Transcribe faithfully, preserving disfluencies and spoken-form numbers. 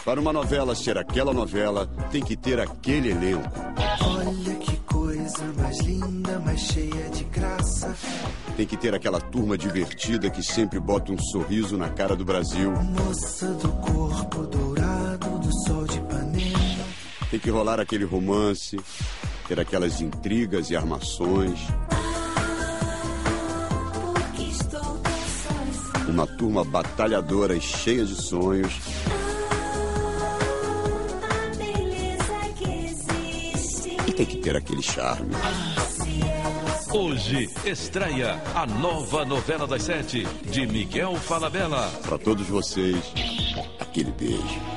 Para uma novela ser aquela novela, tem que ter aquele elenco. Olha que coisa mais linda, mais cheia de graça. Tem que ter aquela turma divertida que sempre bota um sorriso na cara do Brasil. Moça do corpo dourado do sol de Ipanema. Tem que rolar aquele romance, ter aquelas intrigas e armações. Uma turma batalhadora e cheia de sonhos. E tem que ter aquele charme. Hoje estreia a nova novela das sete de Miguel Falabella. Para todos vocês, aquele beijo.